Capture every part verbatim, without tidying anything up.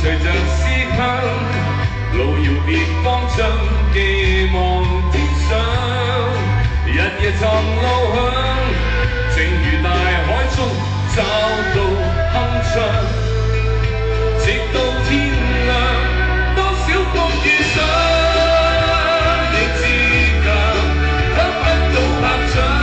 隨着思鄉，路遙別方將寄望天上，日夜尋路向，正如大海中找到鏗鏘，直到天亮，多少風雨上，亦自強，得不到拍掌。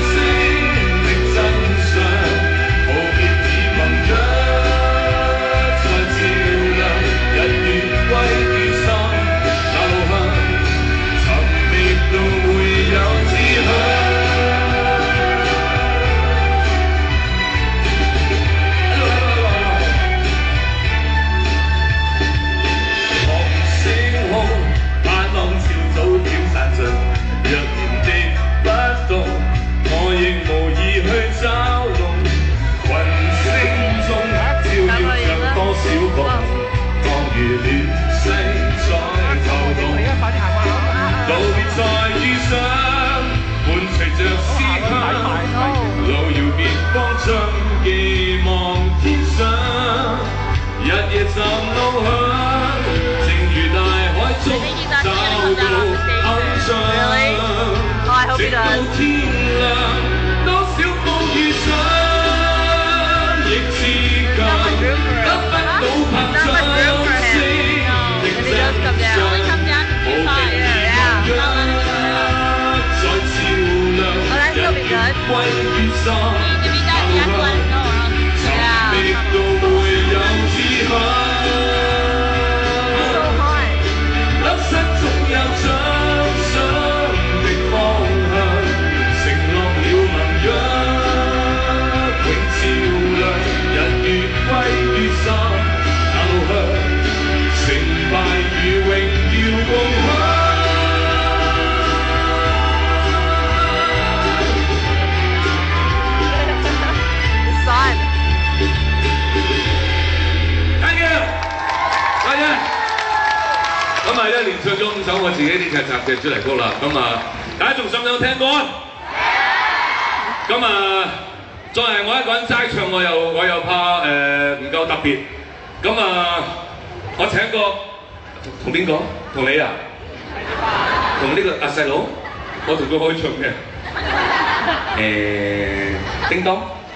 將寄望天上，日夜尋路向，正如大海中找到鏗鏘，直到天亮，多少風雨上，亦自強，得不到拍掌聲，力爭上，無敵熱再照亮，日月歸於心。 咁啊，一連唱咗五首我自己啲劇集嘅主題曲啦。咁啊，大家仲想唔想聽歌？咁啊，再係我一個人齋唱，我又我又怕誒唔夠特別。咁啊，我請個同邊個？同你啊？同呢個阿細佬？我同佢可以唱嘅。誒，叮當。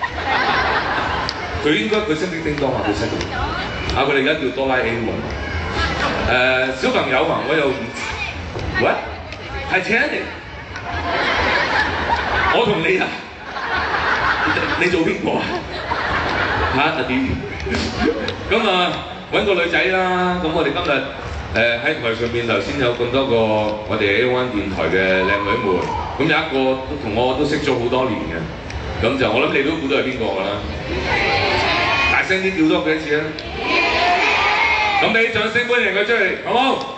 佢應該佢識唔識叮當啊？佢識。啊，佢哋而家叫哆啦 A 夢。 誒、呃、小朋友嘛，我又唔喂，係請你，我同你啊，你做邊個啊？嚇阿點？咁啊揾個女仔啦，咁我哋今日誒喺台上面頭先有咁多個我哋 A 灣電台嘅靚女們，咁有一個都同我都識咗好多年嘅，咁就我諗你都估到係邊個㗎啦？大聲啲叫多幾次啊！咁俾掌聲歡迎佢出嚟，好冇？